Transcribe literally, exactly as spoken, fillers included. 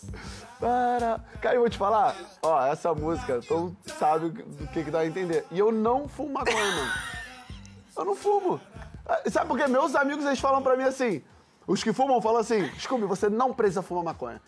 Para... Cara, eu vou te falar, ó, essa música, todo mundo sabe do que que dá a entender. E eu não fumo maconha, mano. Eu não fumo. Sabe por quê? Meus amigos, eles falam pra mim assim, os que fumam falam assim, Scooby, você não precisa fumar maconha.